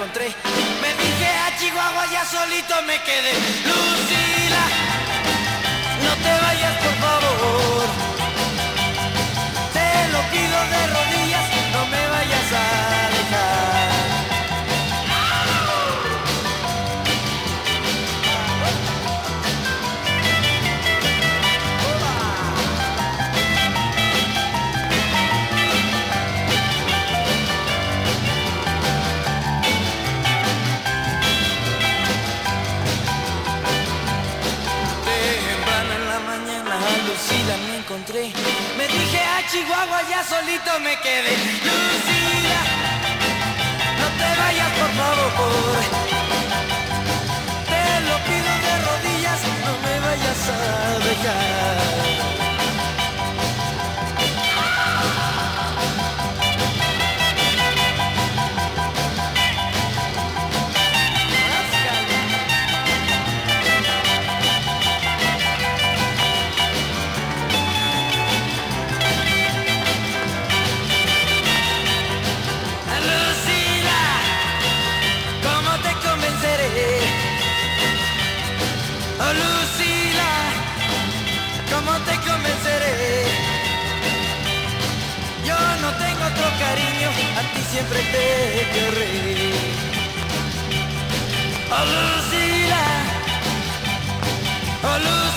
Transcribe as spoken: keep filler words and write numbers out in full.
encontré. Me dije a Chihuahua, ya solito me quedé. Lucila, no te vayas por favor. Te lo pido de rodillas, no me vayas a dejar. Lucila me encontré. Me dije a Chihuahua, ya solito me quedé. Lucila, no te vayas por favor. Te lo pido de rodillas, no me vayas a dejar. Oh Lucila, ¿cómo te convenceré? Yo no tengo otro cariño, a ti siempre te querré. Oh Lucila, oh Lucila.